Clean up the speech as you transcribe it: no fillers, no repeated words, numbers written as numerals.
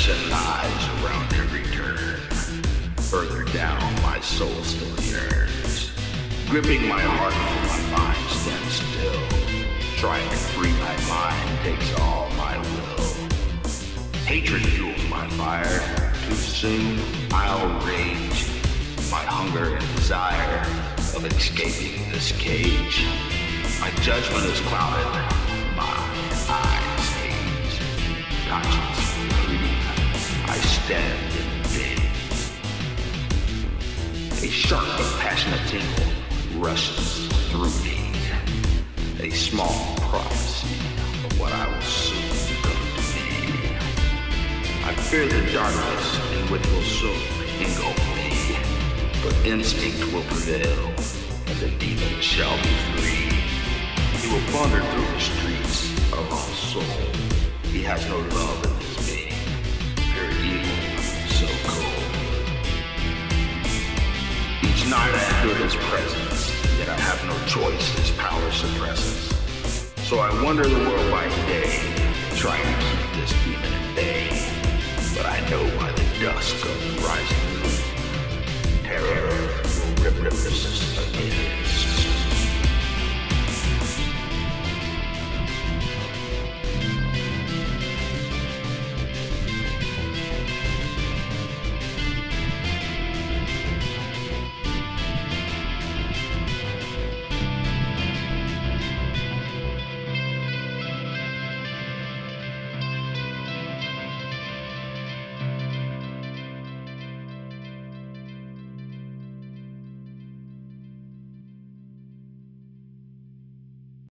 Depression lies around every turn. Further down, my soul still yearns. Gripping my heart till my mind stands still. Trying to free my mind takes all my will. Hatred fuels my fire. Too soon, I'll rage. My hunger and desire of escaping this cage. My judgment is clouded. My eyes haze. Conscience free. I stand in daze. A sharp but passionate tingle rushes through me. A small prophecy of what I will soon come to be. I fear the darkness in which will soon engulf me, but instinct will prevail, and the demon shall be free. He will wander through the streets of our soul. He has no love in his being, pure evil, so cold. Each night I endure his presence, yet I have no choice, his power suppresses. So I wander the world by day, trying to keep this demon at bay. But I know by the dusk of the rising moon, terror will rip the system.